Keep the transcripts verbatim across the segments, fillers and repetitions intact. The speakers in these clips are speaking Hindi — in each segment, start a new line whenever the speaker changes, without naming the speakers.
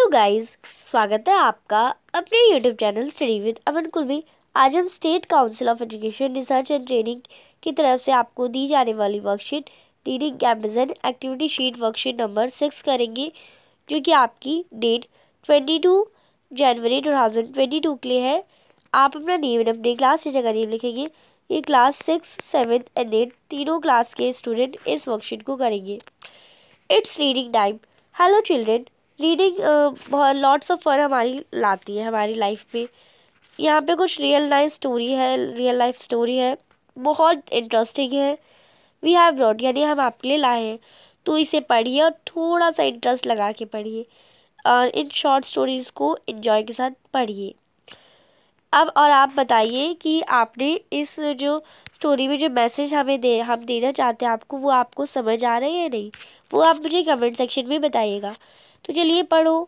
गाइस, स्वागत है आपका अपने YouTube channel study with Aman Kul में। आज हम state council of education research and training की तरफ से आपको दी जाने वाली worksheet reading campaign activity sheet worksheet number six करेंगे, जो कि आपकी date twenty two January two thousand twenty two के लिए है। आप अपना नेम अपने क्लास टीचर का नेम लिखेंगे। ये class six seven and eight तीनों क्लास के स्टूडेंट इस वर्कशीट को करेंगे। It's reading time. Hello children, reading बहुत लॉट्स ऑफ फन हमारी लाती है हमारी लाइफ में। यहाँ पे कुछ रियल लाइफ स्टोरी है रियल लाइफ स्टोरी है बहुत इंटरेस्टिंग है। वी हैव ब्रॉट यानी हम आपके लिए लाए हैं, तो इसे पढ़िए और थोड़ा सा इंटरेस्ट लगा के पढ़िए और इन शॉर्ट स्टोरीज़ को एंजॉय के साथ पढ़िए। अब और आप बताइए कि आपने इस जो स्टोरी में जो मैसेज हमें दे हम देना चाहते हैं आपको, वो आपको समझ आ रहे हैं या नहीं, वो आप मुझे कमेंट सेक्शन में बताइएगा। तो चलिए पढ़ो।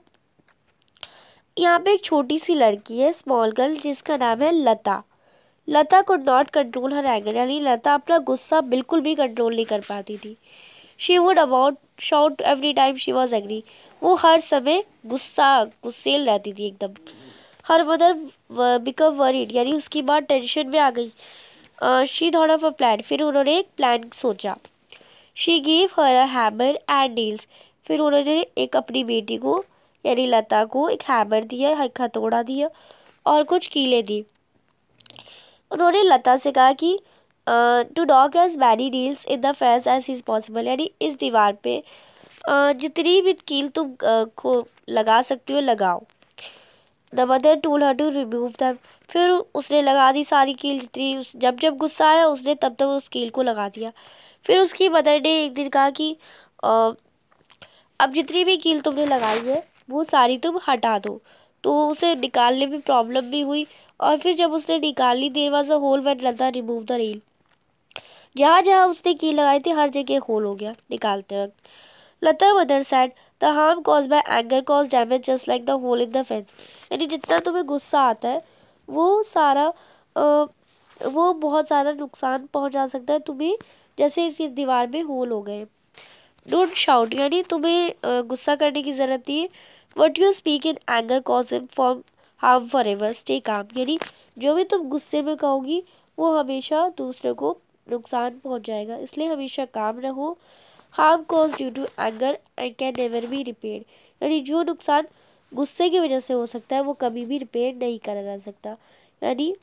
यहाँ पे एक छोटी सी लड़की है, स्मॉल गर्ल, जिसका नाम है लता। लता को नॉट कंट्रोल हर एंगर, यानी लता अपना गुस्सा बिल्कुल भी कंट्रोल नहीं कर पाती थी। She would about shout every time she was angry, वो हर समय गुस्सा गुस्सेल रहती थी एकदम। हर मदर बिकम वरीड, यानी उसकी बात टेंशन में आ गई। She thought of a plan, फिर उन्होंने एक प्लान सोचा। She give her a hammer and nails, फिर उन्होंने एक अपनी बेटी को यानी लता को एक हैमर दिया, एक हथौड़ा दिया और कुछ कीलें दी। उन्होंने लता से कहा कि to dog as many nails in the face as is possible, यानी इस दीवार पे uh, जितनी भी कील तुम uh, को लगा सकती हो लगाओ। The mother told her to remove them, फिर उसने लगा दी सारी कील जितनी उस जब जब गुस्सा आया उसने तब तक उस कील को लगा दिया। फिर उसकी मदर ने एक दिन कहा कि uh, अब जितनी भी कील तुमने लगाई है वो सारी तुम हटा दो। तो उसे निकालने में प्रॉब्लम भी हुई, और फिर जब उसने निकाली there was a hole when Lata remove the reel, जहाँ जहाँ उसने कील लगाई थी हर जगह होल हो गया निकालते वक्त। Lata mother said the harm cause by anger cause damage just like the hole in the fence, यानी जितना तुम्हें गुस्सा आता है वो सारा आ, वो बहुत ज़्यादा नुकसान पहुँचा सकता है तुम्हें, जैसे इस दीवार में होल हो गए। डोंट शाउट, यानी तुम्हें गुस्सा करने की ज़रूरत नहीं है। What you speak in anger cause him for harm for ever, stay calm, यानी जो भी तुम गुस्से में कहोगी वो हमेशा दूसरे को नुकसान पहुंच जाएगा, इसलिए हमेशा काम रहो। Harm cause due to anger and can never be repaired, यानी जो नुकसान गुस्से की वजह से हो सकता है वो कभी भी रिपेयर नहीं करा जा सकता। यानी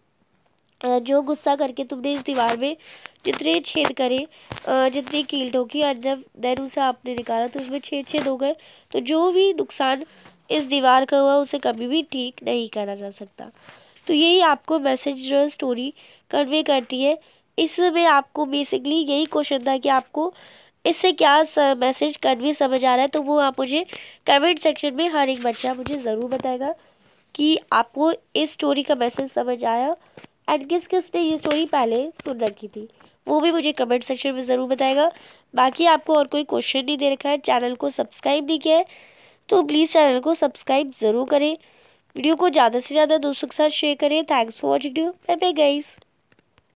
जो गुस्सा करके तुमने इस दीवार में जितने छेद करे, जितनी कील ठोकी और जब देन उसे आपने निकाला तो उसमें छेद छेद हो गए, तो जो भी नुकसान इस दीवार का हुआ उसे कभी भी ठीक नहीं करा जा सकता। तो यही आपको मैसेज स्टोरी कन्वे करती है। इसमें आपको बेसिकली यही क्वेश्चन था कि आपको इससे क्या मैसेज कन्वे समझ आ रहा है, तो वो आप मुझे कमेंट सेक्शन में हर एक बच्चा मुझे ज़रूर बताएगा कि आपको इस स्टोरी का मैसेज समझ आया एंड किस किस ने ये स्टोरी पहले सुन रखी थी, वो भी मुझे कमेंट सेक्शन में ज़रूर बताएगा। बाकी आपको और कोई क्वेश्चन नहीं दे रखा है, चैनल को सब्सक्राइब नहीं किया है तो प्लीज़ चैनल को सब्सक्राइब ज़रूर करें। वीडियो को ज़्यादा से ज़्यादा दोस्तों के साथ शेयर करें। Thanks for watching. Bye bye guys.